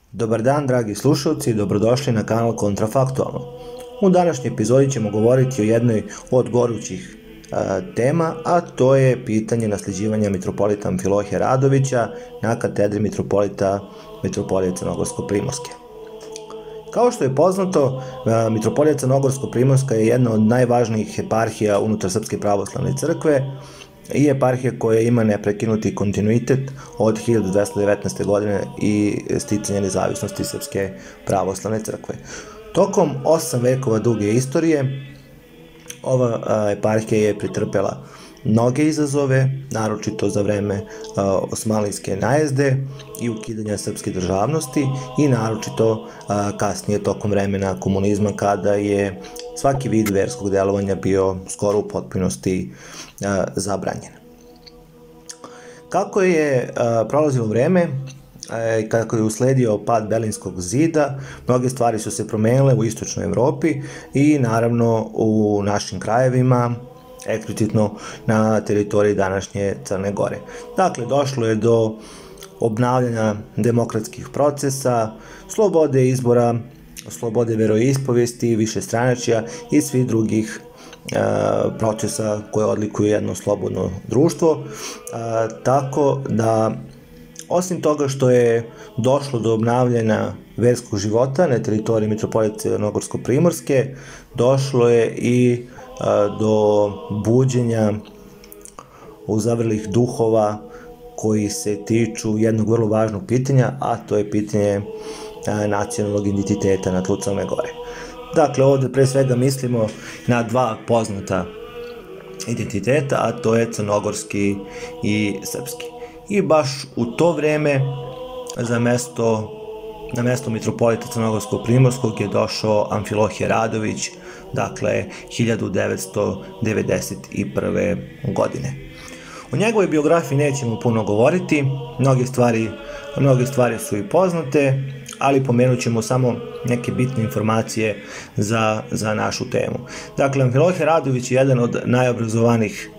Dobar dan, dragi slušalci, dobrodošli na kanal Kontrafaktualno. U današnjoj epizodi ćemo govoriti o jednoj od gorućih tema, a to je pitanje nasleđivanja mitropolita Amfilohija Radovića na katedri mitropolije Crnogorsko-Primorske. Kao što je poznato, mitropolija Crnogorsko-Primorska je jedna od najvažnijih eparhija unutar Srpske pravoslavne crkve i eparhija koja ima neprekinuti kontinuitet od 1219. godine i sticanja nezavisnosti Srpske pravoslavne crkve. Tokom 8 vekova duge istorije ova eparhija je pretrpela mnoge izazove, naročito za vreme osmanlijske najezde i ukidanja srpske državnosti i naročito kasnije tokom vremena komunizma kada je svaki vid verskog delovanja bio skoro u potpunosti zabranjen. Kako je prolazilo vreme i kako je usledio pad Berlinskog zida, mnoge stvari su se promenile u istočnoj Evropi i naravno u našim krajevima, eksplicitno na teritoriji današnje Crne Gore. Dakle, došlo je do obnavljanja demokratskih procesa, slobode izbora, slobode veroispovesti, višestranačja i svih drugih procesa koje odlikuju jedno slobodno društvo, tako da osim toga što je došlo do obnavljanja verskog života na teritoriji mitropolije Crnogorsko-Primorske, došlo je i do buđenja uzavrelih duhova koji se tiču jednog vrlo važnog pitanja, a to je pitanje nacionalnog identiteta na tlu Crne Gore. Dakle, ovde pre svega mislimo na dva poznata identiteta, a to je crnogorski i srpski. I baš u to vreme na mesto mitropolita Crnogorsko-Primorskog je došao Amfilohije Radović, dakle 1991. godine. O njegovoj biografiji nećemo puno govoriti, mnoge stvari su i poznate, ali pomenut ćemo samo neke bitne informacije za našu temu. Dakle, Amfilohije Radović je jedan od najobrazovanijih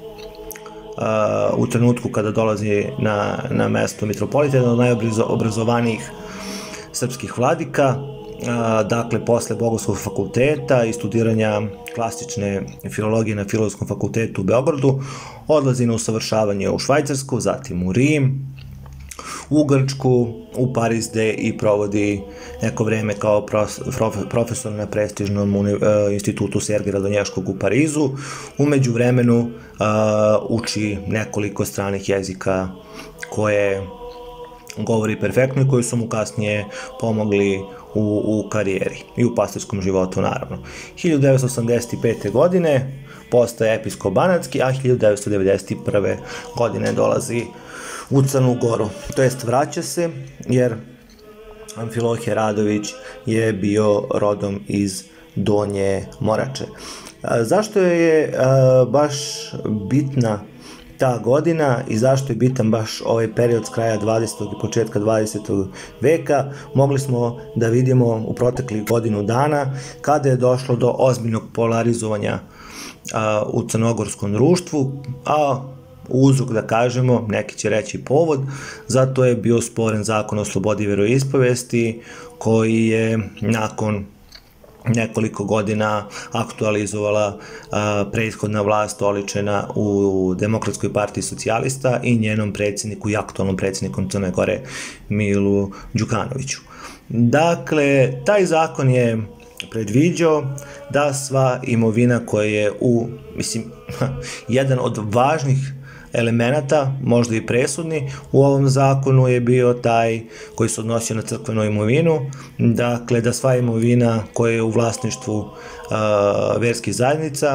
u trenutku kada dolazi na mesto mitropolita, jedan od najobrazovanijih srpskih vladika, dakle, posle Bogoslovskog fakulteta i studiranja klasične filologije na Filozofskom fakultetu u Beogradu, odlazi na usavršavanje u Švajcarsku, zatim u Rim, u Grčku, u Pariz, gde i provodi neko vreme kao profesor na prestižnom institutu Sergeja Radonješkog u Parizu. U međuvremenu uči nekoliko stranih jezika koje govori perfektno i koji su mu kasnije pomogli u karijeri i u pastirskom životu, naravno. 1985. godine postaje episkop banatski, a 1991. godine dolazi u Crnu Goru. To jest vraća se, jer Amfilohije Radović je bio rodom iz Donje Morače. Zašto je baš bitna ta godina i zašto je bitan baš ovaj period s kraja 20. i početka 20. veka, mogli smo da vidimo u proteklih godinu dana kada je došlo do ozbiljnog polarizovanja u crnogorskom društvu, a uzrok, da kažemo, neki će reći povod, zato je bio sporen zakon o slobodi veroispovesti koji je nakon nekoliko godina aktualizovala prethodna vlast oličena u Demokratskoj partiji socijalista i njenom predsjedniku i aktualnom predsjedniku Crne Gore Milu Đukanoviću. Dakle, taj zakon je predviđao da sva imovina koja je jedan od važnih elemenata, možda i presudni, u ovom zakonu je bio taj koji se odnosio na crkvenu imovinu, dakle da sva imovina koja je u vlasništvu verskih zajednica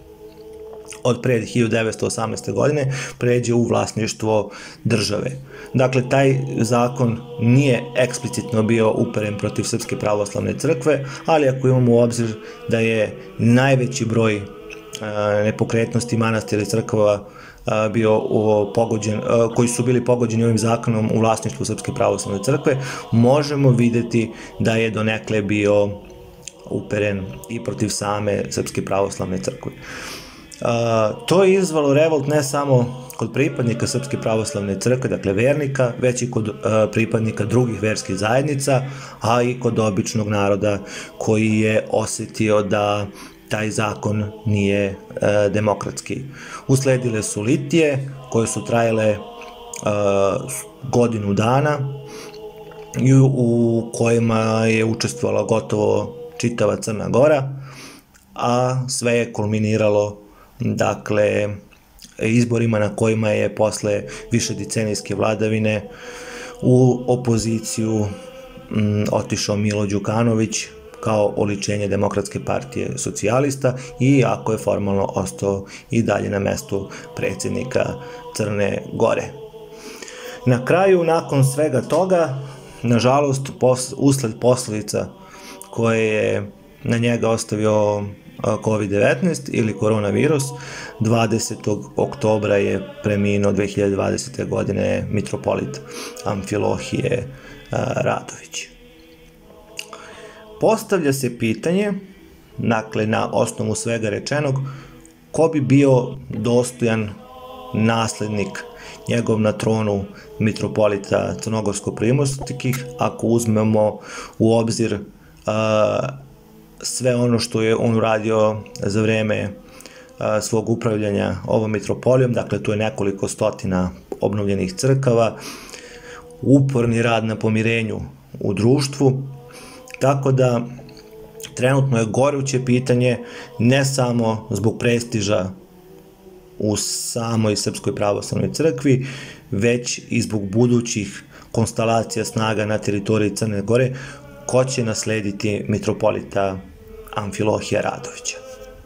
od pred 1918. godine pređe u vlasništvo države. Dakle, taj zakon nije eksplicitno bio uperen protiv Srpske pravoslavne crkve, ali ako imamo u obzir da je najveći broj nepokretnosti manastira i crkava bio pogođen, koji su bili pogođeni ovim zakonom u vlasništvu Srpske pravoslavne crkve, možemo videti da je donekle bio uperen i protiv same Srpske pravoslavne crkve. To je izvalo revolt ne samo kod pripadnika Srpske pravoslavne crkve, dakle vernika, već i kod pripadnika drugih verskih zajednica, a i kod običnog naroda koji je osetio da taj zakon nije demokratski. Usledile su litije koje su trajale godinu dana i u kojima je učestvovala gotovo čitava Crna Gora, a sve je kulminiralo dakle izborima na kojima je posle višedecenijske vladavine u opoziciju otišao Milo Đukanović kao oličenje Demokratske partije socijalista, i ako je formalno ostao i dalje na mestu predsjednika Crne Gore. Na kraju, nakon svega toga, nažalost, usled posledica koje je na njega ostavio COVID-19 ili koronavirus, 20. oktobra je preminuo 2020. godine mitropolit Amfilohije Radović. Postavlja se pitanje, dakle na osnovu svega rečenog, ko bi bio dostojan naslednik njegov na tronu mitropolita crnogorsko-primorskih, ako uzmemo u obzir sve ono što je on uradio za vreme svog upravljanja ovom mitropolijom. Dakle, tu je nekoliko stotina obnovljenih crkava, uporni rad na pomirenju u društvu, tako da trenutno je goruće pitanje ne samo zbog prestiža u samoj Srpskoj pravoslavnoj crkvi, već i zbog budućih konstalacija snaga na teritoriji Crne Gore, ko će naslediti mitropolita Amfilohija Radovića.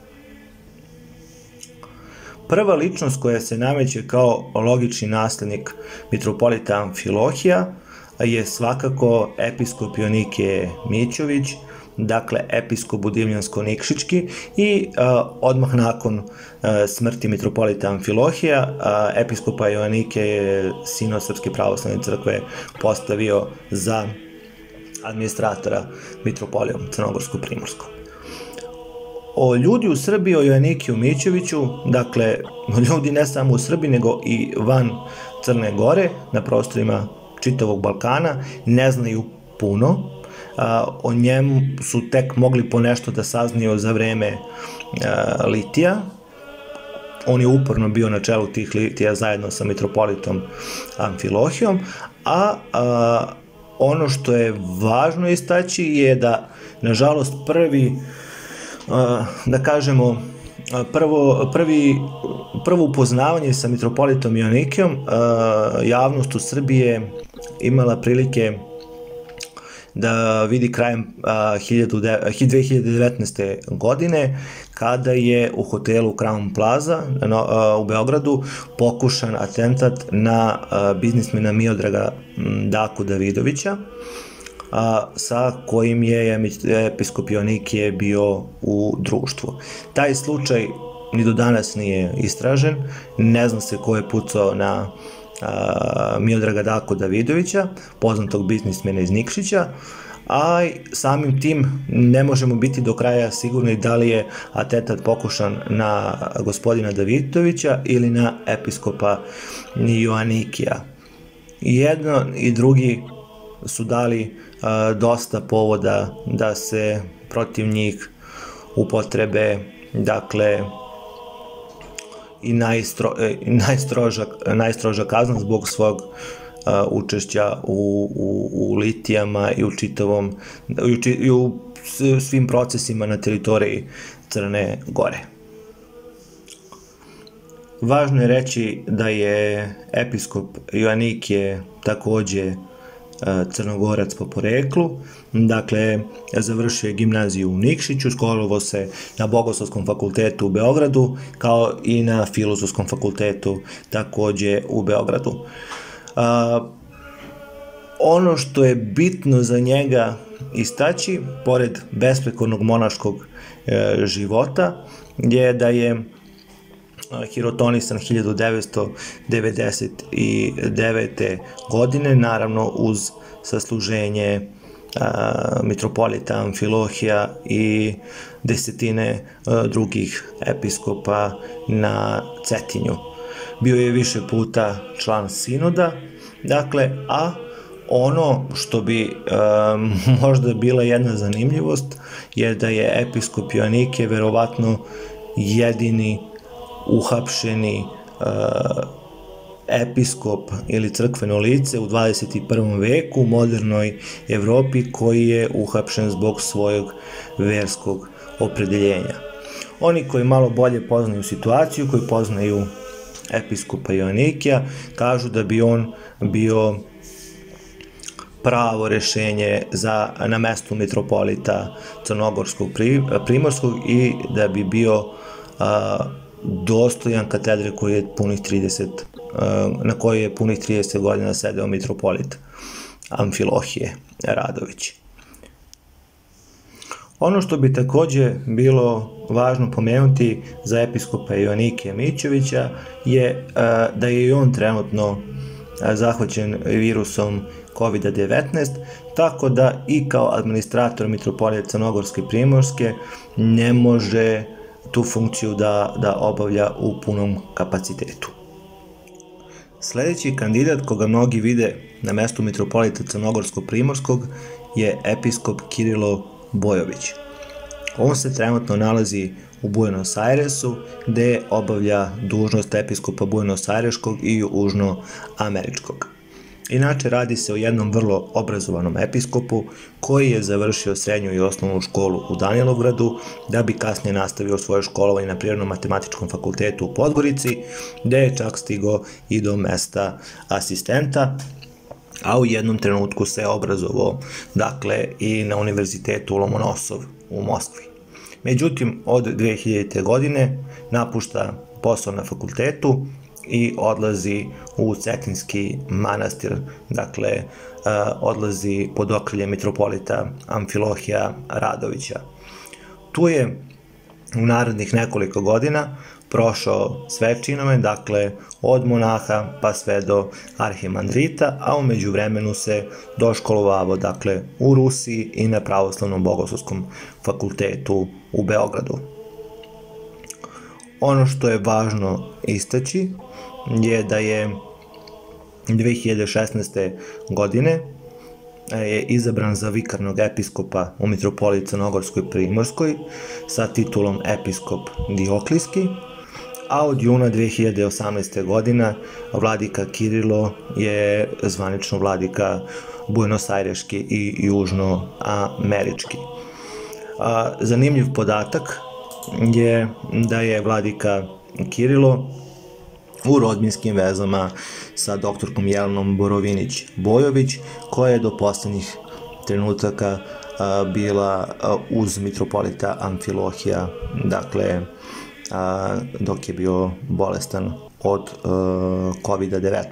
Prva ličnost koja se nameće kao logični naslednik mitropolita Amfilohija je svakako episkop Joanikije Mićović, dakle episkop Budivljansko-Nikšićki, i odmah nakon smrti mitropolita Amfilohija, episkopa Joanike je Sinod Srpske pravoslavne crkve postavio za administratora mitropolijom Crnogorsko-primorskom. O ljudi u Srbiji, o Joanikiju Mićoviću, dakle ljudi ne samo u Srbiji nego i van Crne Gore, na prostorima čitavog Balkana, ne znaju puno. O njemu su tek mogli ponešto da saznaju za vreme litija. On je uporno bio na čelu tih litija zajedno sa mitropolitom Amfilohijom, a ono što je važno istaći je da, nažalost, prvo upoznavanje sa mitropolitom Joanikijom javnost u Srbiji je imala prilike da vidi krajem 2019. godine, kada je u hotelu Crown Plaza u Beogradu pokušan atentat na biznismena Miodraga Daku Davidovića, sa kojim je episkop Joanikije bio u društvu. Taj slučaj ni do danas nije istražen, ne zna se ko je pucao na Miodraga Daku Davidovića, poznatog biznismena iz Nikšića, a samim tim ne možemo biti do kraja sigurni da li je atentat pokušan na gospodina Davidovića ili na episkopa Joanikija. I jedno i drugi su dali dosta povoda da se protiv njih upotrebe, dakle, i najstroža kazna zbog svog učešća u litijama i u svim procesima na teritoriji Crne Gore. Važno je reći da je episkop Joanikije takođe Crnogorac po poreklu, dakle završio je gimnaziju u Nikšiću, školovao se na Bogoslovskom fakultetu u Beogradu, kao i na Filozofskom fakultetu takođe u Beogradu. Ono što je bitno za njega istaći, pored besprekornog monaškog života, je da je hirotonisan 1999. godine, naravno uz sasluženje mitropolita Amfilohija i desetine drugih episkopa na Cetinju. Bio je više puta član sinoda, dakle, a ono što bi možda bila jedna zanimljivost je da je episkop Joanikije verovatno jedini uhapšeni episkop ili crkveno lice u 21. veku u modernoj Evropi koji je uhapšen zbog svojeg verskog opredeljenja. Oni koji malo bolje poznaju situaciju, koji poznaju episkopa Joanikija, kažu da bi on bio pravo rešenje na mestu mitropolita Crnogorskog Primorskog i da bi bio dostojan katedre na kojoj je punih 30 godina sedeo mitropolit Amfilohije Radović. Ono što bi takođe bilo važno pomenuti za episkopa Joanikija Mićevića je da je i on trenutno zahvaćen virusom COVID-19, tako da i kao administrator mitropolije Crnogorske Primorske ne može tu funkciju da obavlja u punom kapacitetu. Sledeći kandidat koga mnogi vide na mestu mitropolita Crnogorsko-Primorskog je episkop Kirilo Bojović. On se trenutno nalazi u Buenos Airesu, gde obavlja dužnost episkopa Buenos Aireskog i južnoameričkog. Inače, radi se o jednom vrlo obrazovanom episkopu koji je završio srednju i osnovnu školu u Danilovgradu, da bi kasnije nastavio svoje školovanje na Prirodno-matematičkom fakultetu u Podgorici, gde je čak stigao i do mesta asistenta, a u jednom trenutku se obrazovao, dakle, i na univerzitetu Lomonosov u Moskvi. Međutim, od 2000. godine napušta posao na fakultetu i odlazi u Cetinski manastir, dakle, odlazi pod okrilje mitropolita Amfilohija Radovića. Tu je u narednih nekoliko godina prošao sve činove, dakle, od monaha pa sve do arhimandrita, a u međuvremenu se doškolovao, dakle, u Rusiji i na Pravoslavnom bogoslovskom fakultetu u Beogradu. Ono što je važno istaći je da je 2016. godine je izabran za vikarnog episkopa u mitropoliji Crnogorskoj Primorskoj sa titulom episkop Dioklijski, a od juna 2018. godina vladika Kirilo je zvanično vladika Buenos Aireški i južnoamerički. Zanimljiv podatak je da je vladika Kirilo u rodbinskim vezama sa doktorkom Jelenom Borovinić-Bojović, koja je do poslednjih trenutaka bila uz mitropolita Amfilohija, dakle, dok je bio bolestan od COVID-19.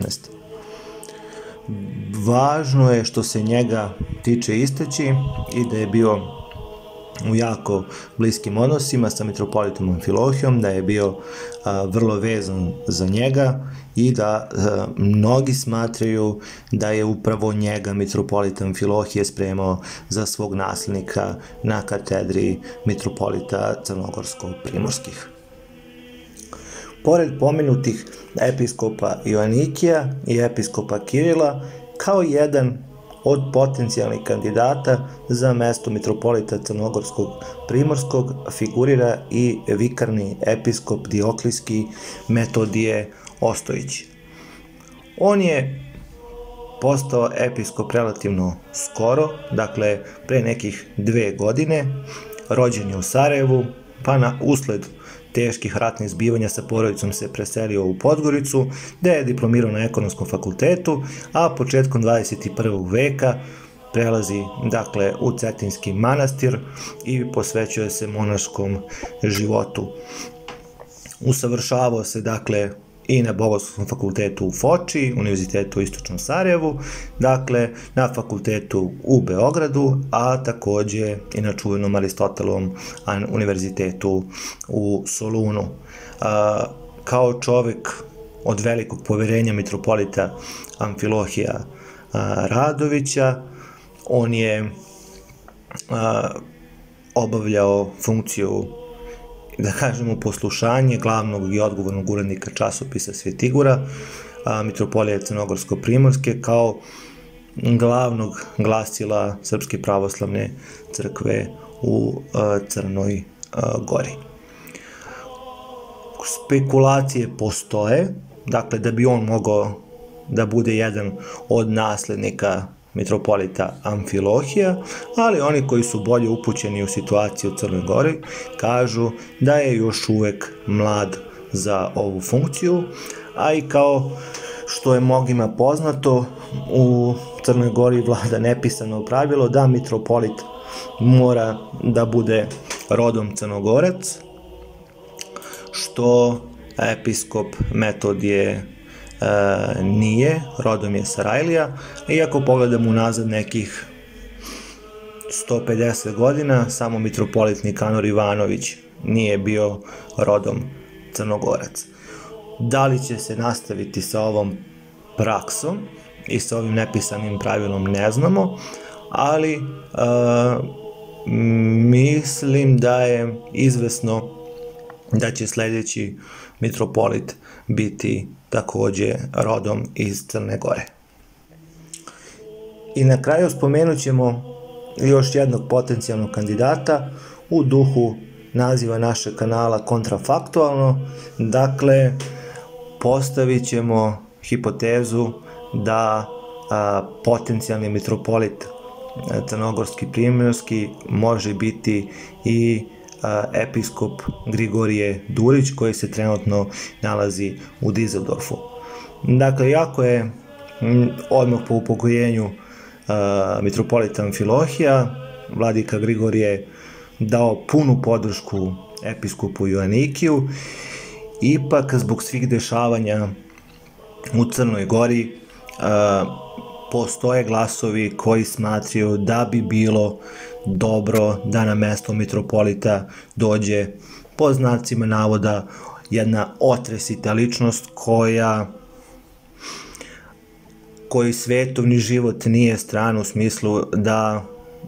Važno je što se njega tiče istaći i da je bio u jako bliskim odnosima sa mitropolitom Amfilohijom, da je bio vrlo vezan za njega i da mnogi smatraju da je upravo njega mitropolita Amfilohije spremao za svog naslednika na katedri mitropolita Crnogorsko-Primorskih. Pored pomenutih episkopa Joanikija i episkopa Kirila, kao jedan od potencijalnih kandidata za mesto mitropolita Crnogorskog Primorskog figurira i vikarni episkop Dioklijski Metodije Ostojić. On je postao episkop relativno skoro, dakle pre nekih 2 godine, rođen je u Sarajevu, pa usled teških ratnih zbivanja sa porodicom se preselio u Podgoricu, gde je diplomirao na ekonomskom fakultetu, a početkom 21. veka prelazi, dakle, u Cetinski manastir i posvećuje se monaškom životu. Usavršavao se, dakle, i na Bogoslovskom fakultetu u Foči, Univerzitetu u Istočnom Sarajevu, dakle, na fakultetu u Beogradu, a takođe i na čuvenom Aristotelovom univerzitetu u Solunu. Kao čovek od velikog poverenja mitropolita Amfilohija Radovića, on je obavljao funkciju, da kažemo, poslušanje glavnog i odgovornog urednika časopisa Svetigura, mitropolije Crnogorsko-primorske, kao glavnog glasila Srpske pravoslavne crkve u Crnoj Gori. Spekulacije postoje, dakle, da bi on mogao da bude jedan od naslednika mitropolita Amfilohija, ali oni koji su bolje upućeni u situaciju u Crnoj Gori kažu da je još uvek mlad za ovu funkciju, a i kao što je mnogima poznato, u Crnoj Gori vlada nepisano pravilo da mitropolit mora da bude rodom Crnogorac, što episkop Metodije nije, rodom je Sarajlija, iako pogledamo unazad nekih 150 godina, samo mitropolit Nikanor Ivanović nije bio rodom Crnogorac. Da li će se nastaviti sa ovom praksom i sa ovim nepisanim pravilom, ne znamo, ali mislim da je izvesno da će sledeći mitropolit biti takođe rodom iz Crne Gore. I na kraju spomenut ćemo još jednog potencijalnog kandidata u duhu naziva našeg kanala Kontrafaktualno. Dakle, postavit ćemo hipotezu da potencijalni mitropolit Crnogorski primorski može biti i episkop Grigorije Durić, koji se trenutno nalazi u Dizeldorfu. Dakle, jako je odmah po upokojenju mitropolita Amfilohija vladika Grigorije dao punu podršku episkopu Joanikiju. Ipak, zbog svih dešavanja u Crnoj Gori, postoje glasovi koji smatraju da bi bilo dobro da na mesto mitropolita dođe, po znacima navoda, jedna otresita ličnost koji svetovni život nije stran, u smislu da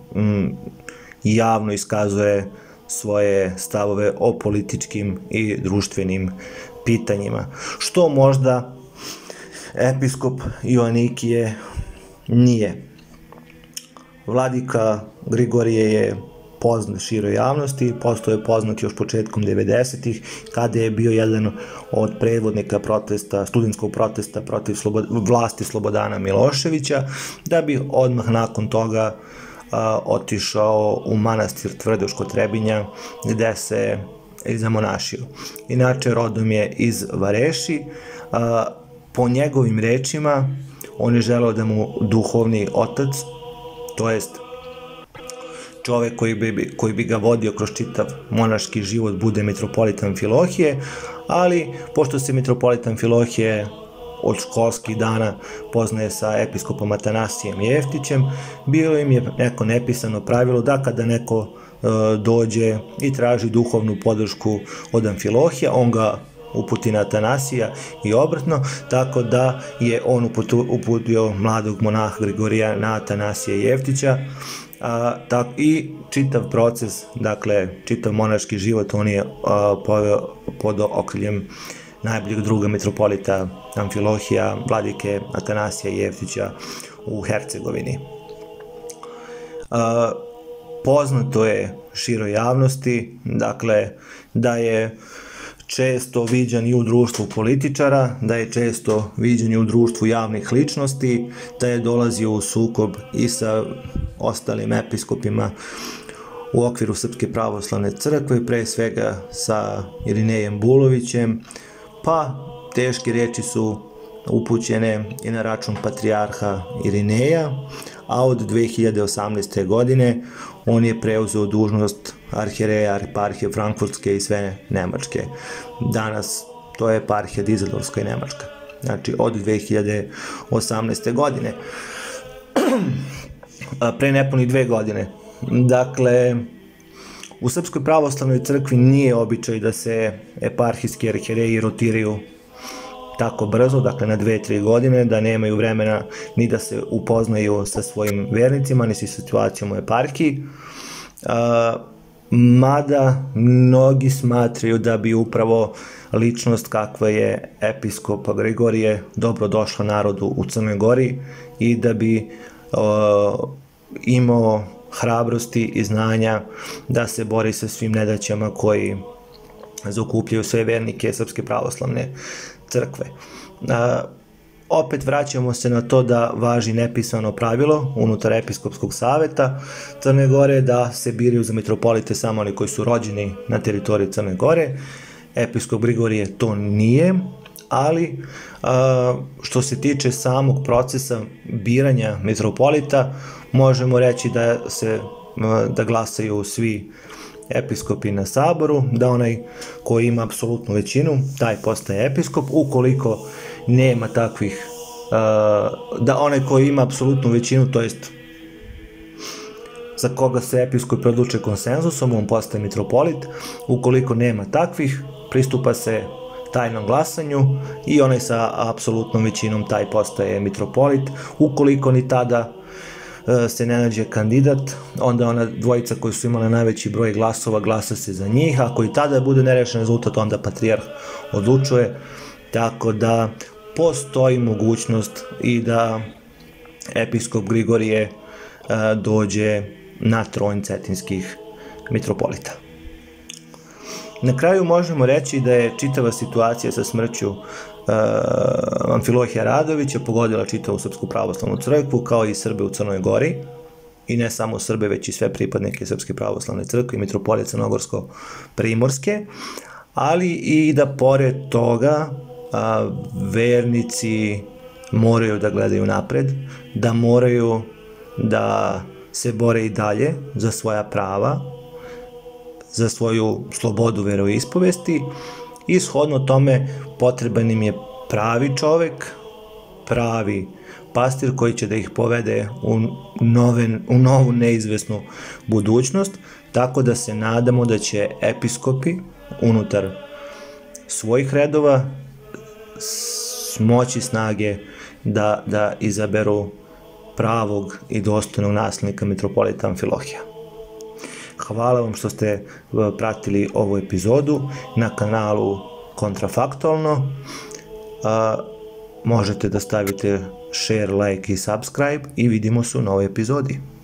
javno iskazuje svoje stavove o političkim i društvenim pitanjima, što možda episkop Joanikije nije. Vladika Grigorije je poznat široj javnosti, postao je poznat još početkom 90-ih, kada je bio jedan od predvodnika protesta, studentskog protesta protiv vlasti Slobodana Miloševića, da bi odmah nakon toga otišao u manastir Tvrdoško Trebinja, gde se zamonašio. Inače, rodom je iz Vareši. Po njegovim rečima, on je želeo da mu duhovni otac, to jest čovek koji bi ga vodio kroz čitav monaški život, bude mitropolit Amfilohije, ali pošto se mitropolit Amfilohije od školskih dana poznaje sa episkopom Atanasijem Jeftićem, bilo im je neko nepisano pravilo da kada neko dođe i traži duhovnu podršku od Amfilohija, on ga uputi na Atanasija i obratno, tako da je on uputio mladog monaha Grigorija na Atanasija Jeftića, i čitav proces, dakle čitav monaški život on je poveo pod okriljem najboljeg druga mitropolita Amfilohija, vladike Atanasija Jeftića u Hercegovini. Poznato je široj javnosti, dakle, da je često viđan i u društvu političara, da je često viđan i u društvu javnih ličnosti, da je dolazio u sukob i sa ostalim episkopima u okviru Srpske pravoslavne crkve, pre svega sa Irinejem Bulovićem, pa teške reči su upućene i na račun patrijarha Irineja, a od 2018. godine on je preuzeo dužnost arhijereja eparhije Frankfurtske i sve Nemačke. Danas to je eparhija Dizeldorfska i Nemačka. Znači, od 2018. godine. Pre nepunih 2 godine. Dakle, u Srpskoj pravoslavnoj crkvi nije običaj da se eparhijski arhijereji rotiraju tako brzo, dakle na 2-3 godine, da nemaju vremena ni da se upoznaju sa svojim vernicima, ni sa situacijom u eparhiji. Mada mnogi smatraju da bi upravo ličnost kakva je episkop Grigorije dobro došla narodu u Crnoj Gori i da bi imao hrabrosti i znanja da se bori sa svim nedaćama koji zaokupljaju sve vernike Srpske pravoslavne crkve. Opet vraćamo se na to da važi nepisano pravilo unutar episkopskog saveta Crne Gore da se biraju za mitropolite samo oni koji su rođeni na teritoriji Crne Gore. Episkop Grigorije to nije, ali što se tiče samog procesa biranja mitropolita, možemo reći da glasaju svi episkopi na saboru, da onaj koji ima apsolutnu većinu, taj postaje episkop. Ukoliko nema takvih, da onaj koji ima apsolutnu većinu, to jest za koga se episkop odluče konsenzusom, on postaje mitropolit. Ukoliko nema takvih, pristupa se tajnom glasanju i onaj sa apsolutnom većinom, taj postaje mitropolit. Ukoliko ni tada se ne nađe kandidat, onda ona dvojica koji su imali najveći broj glasova, glasa se za njih. Ako i tada bude nerešen rezultat, onda patrijarh odlučuje, tako da postoji mogućnost i da episkop Grigorije dođe na tron cetinskih mitropolita. Na kraju možemo reći da je čitava situacija sa smrću Amfilohija Radovića pogodila čitavu Srpsku pravoslavnu crkvu, kao i Srbe u Crnoj Gori, i ne samo Srbe, već i sve pripadnike Srpske pravoslavne crkve i mitropolije Crnogorsko-Primorske, ali i da pored toga vernici moraju da gledaju napred, da moraju da se bore i dalje za svoja prava, za svoju slobodu veroispovesti, i shodno tome potreban im je pravi čovek, pravi pastir koji će da ih povede u novu neizvesnu budućnost, tako da se nadamo da će episkopi unutar svojih redova smoći snage da izaberu pravog i dostojnog naslednika mitropolita Amfilohija. Hvala vam što ste pratili ovu epizodu na kanalu Kontrafaktualno. Možete da stavite share, like i subscribe i vidimo se u novoj epizodi.